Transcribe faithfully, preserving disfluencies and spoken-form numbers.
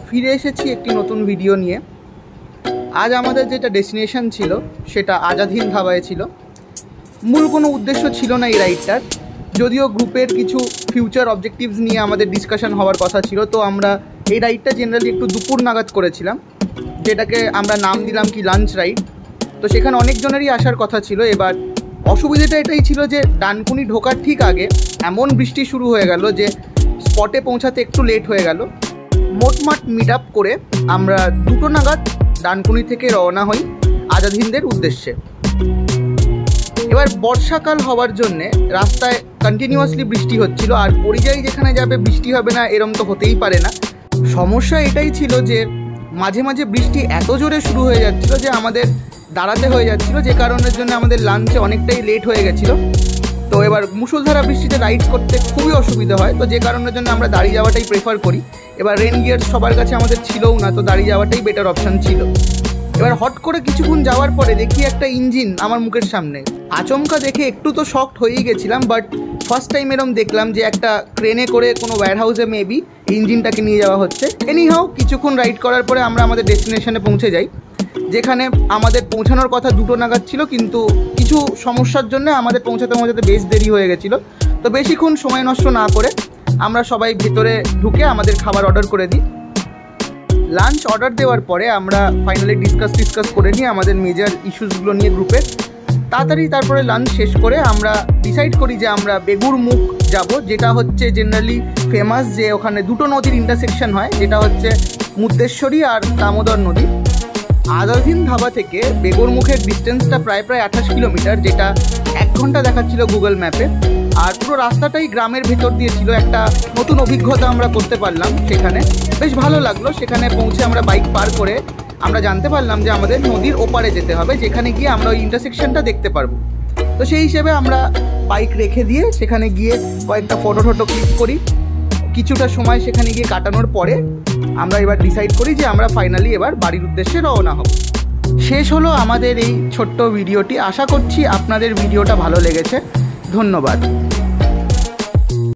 ফিরে এসেছি একটি নতুন ভিডিও নিয়ে। আজ আমাদের যেটা ডেস্টিনেশন ছিল সেটা আজাদ হিন্দ ধাবায় ছিল। মূল কোনো উদ্দেশ্য ছিল না এই রাইডটার, যদিও গ্রুপের কিছু ফিউচার অবজেক্টিভস নিয়ে আমাদের ডিসকাশন হওয়ার কথা ছিল। তো আমরা এই রাইডটা জেনারেলি একটু দুপুর নাগাদ করেছিলাম, যেটাকে আমরা নাম দিলাম কি লাঞ্চ রাইড। তো সেখানে অনেকজনেরই আসার কথা ছিল। এবার অসুবিধাটা এটাই ছিল যে ডানকুনি ঢোকার ঠিক আগে এমন বৃষ্টি শুরু হয়ে গেল যে স্পটে পৌঁছাতে একটু লেট হয়ে গেল। মোটমাট মিট আপ করে আমরা দুটো নাগাদ ডানকুনি থেকে রওনা হই আজাদ হিন্দের উদ্দেশ্যে। এবার বর্ষাকাল হওয়ার জন্যে রাস্তায় কন্টিনিউয়াসলি বৃষ্টি হচ্ছিল, আর পরিযায়ী যেখানে যাবে বৃষ্টি হবে না এরম তো হতেই পারে না। সমস্যা এটাই ছিল যে মাঝে মাঝে বৃষ্টি এত জোরে শুরু হয়ে যাচ্ছিল যে আমাদের দাঁড়াতে হয়ে যাচ্ছিল, যে কারণের জন্য আমাদের লাঞ্চে অনেকটাই লেট হয়ে গেছিলো। তো এবার মুষলধারা বৃষ্টিতে রাইড করতে খুবই অসুবিধা হয়, তো যে কারণের জন্য আমরা দাঁড়িয়ে যাওয়াটাই প্রেফার করি। এবার রেন গিয়ার সবার কাছে আমাদের ছিলও না, তো দাঁড়িয়ে যাওয়াটাই বেটার অপশান ছিল। এবার হট করে কিছুক্ষণ যাওয়ার পরে দেখি একটা ইঞ্জিন আমার মুখের সামনে। আচমকা দেখে একটু তো শকড হয়েই গেছিলাম, বাট ফার্স্ট টাইম এরম দেখলাম যে একটা ক্রেনে করে কোনো ওয়্যার হাউসে মেবি ইঞ্জিনটাকে নিয়ে যাওয়া হচ্ছে। এনিহাও কিছুক্ষণ রাইড করার পরে আমরা আমাদের ডেস্টিনেশনে পৌঁছে যাই, যেখানে আমাদের পৌঁছানোর কথা দুটো নাগাদ ছিল, কিন্তু কিছু সমস্যার জন্য আমাদের পৌঁছাতে পৌঁছাতে বেশ দেরি হয়ে গেছিলো। তো বেশিক্ষণ সময় নষ্ট না করে আমরা সবাই ভেতরে ঢুকে আমাদের খাবার অর্ডার করে দিই। লাঞ্চ অর্ডার দেওয়ার পরে আমরা ফাইনালি ডিসকাস ডিসকাস করে নিই আমাদের মেজর ইস্যুসগুলো নিয়ে গ্রুপে। তাড়াতাড়ি তারপরে লাঞ্চ শেষ করে আমরা ডিসাইড করি যে আমরা বেগুর মুখ যাব, যেটা হচ্ছে জেনারেলি ফেমাস, যে ওখানে দুটো নদীর ইন্টারসেকশন হয়, যেটা হচ্ছে মুদ্দেশ্বরী আর দামোদর নদী। আজাদ হিন্দ ধাবা থেকে বেগুর মুখের ডিস্টেন্সটা প্রায় প্রায় আঠাশ কিলোমিটার, যেটা এক ঘন্টা দেখাচ্ছিল গুগল ম্যাপে। আর পুরো রাস্তাটাই গ্রামের ভেতর দিয়ে ছিল। একটা নতুন অভিজ্ঞতা আমরা করতে পারলাম সেখানে, বেশ ভালো লাগলো। সেখানে পৌঁছে আমরা বাইক পার করে আমরা জানতে পারলাম যে আমাদের নদীর ওপারে যেতে হবে, যেখানে গিয়ে আমরা ওই ইন্টারসেকশনটা দেখতে পারবো। তো সেই হিসেবে আমরা বাইক রেখে দিয়ে সেখানে গিয়ে কয়েকটা ফটো টটো ক্লিক করি। কিছুটা সময় সেখানে গিয়ে কাটানোর পরে আমরা এবার ডিসাইড করি যে আমরা ফাইনালি এবার বাড়ির উদ্দেশ্যে রওনা হব। শেষ হলো আমাদের এই ছোট্ট ভিডিওটি। আশা করছি আপনাদের ভিডিওটা ভালো লেগেছে। ধন্যবাদ।